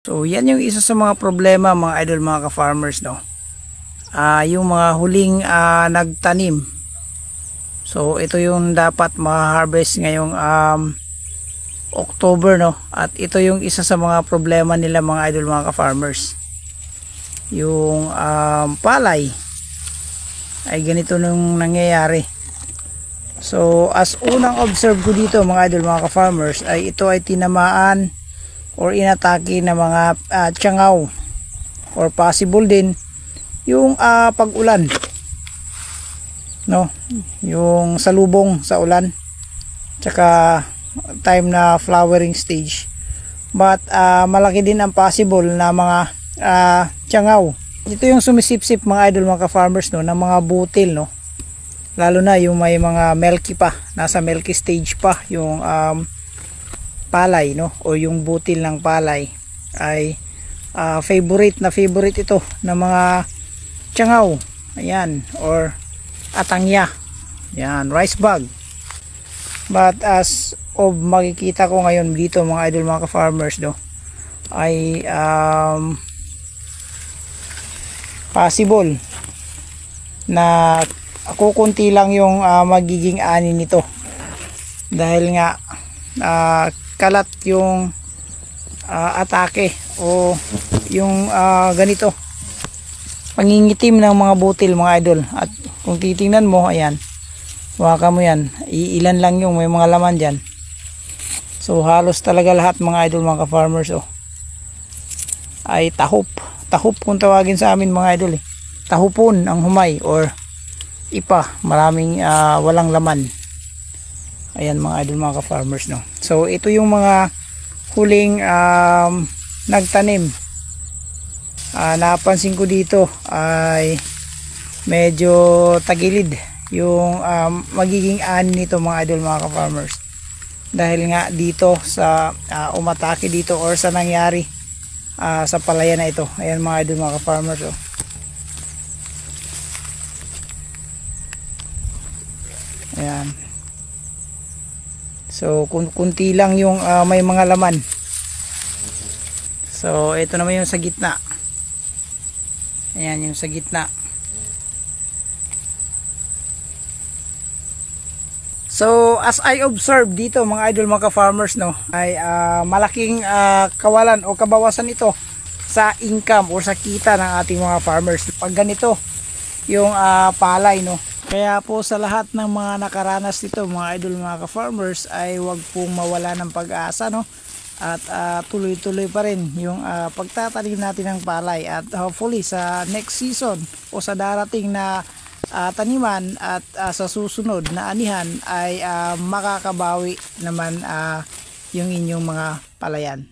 So yan yung isa sa mga problema mga idol, mga ka-farmers, no. Yung mga huling nagtanim. So ito yung dapat ma-harvest ngayong October, no. At ito yung isa sa mga problema nila mga idol, mga ka-farmers. Yung palay ay ganito nung nangyayari. So as unang observe ko dito mga idol, mga ka-farmers, ay ito ay tinamaan or inatake na mga tiyangaw, or possible din yung pag-ulan, no, yung salubong sa ulan tsaka time na flowering stage. But malaki din ang possible na mga tiyangaw. Ito yung sumisipsip mga idol, mga ka-farmers, no, ng mga butil, no, lalo na yung may mga milky pa, nasa milky stage pa yung palay, no, o yung butil ng palay ay favorite ito ng mga tiyangaw, ayan, or atangya, yan, rice bug. But as of makikita ko ngayon dito mga idol, mga ka-farmers, no, ay possible na kukunti lang yung magiging ani nito dahil nga kalat yung atake o yung ganito pangingitim ng mga butil mga idol. At kung titingnan mo, ayan, waka mo yan, iilan lang yung may mga laman dyan. So halos talaga lahat mga idol, mga ka-farmers, ay tahop kung tawagin sa amin mga idol, tahupon ang humay or ipa, maraming walang laman. Ayan mga idol, mga ka-farmers, no. So ito yung mga huling nagtanim. Napansin ko dito ay medyo tagilid yung magiging ani nito mga idol, mga ka-farmers, dahil nga dito sa umatake dito or sa nangyari sa palayan na ito. Ayan mga idol, mga ka-farmers, ayan. So kunti lang yung may mga laman. So ito naman yung sa gitna. Ayan yung sa gitna. So as I observe dito mga idol, mga ka-farmers, no, ay malaking kawalan o kabawasan ito sa income o sa kita ng ating mga farmers pag ganito yung palay, no. Kaya po sa lahat ng mga nakaranas nito mga idol, mga ka-farmers, ay wag pong mawala ng pag-asa, no, at tuloy-tuloy pa rin yung pagtatanim natin ng palay, at hopefully sa next season o sa darating na taniman at sa susunod na anihan ay makakabawi naman yung inyong mga palayan.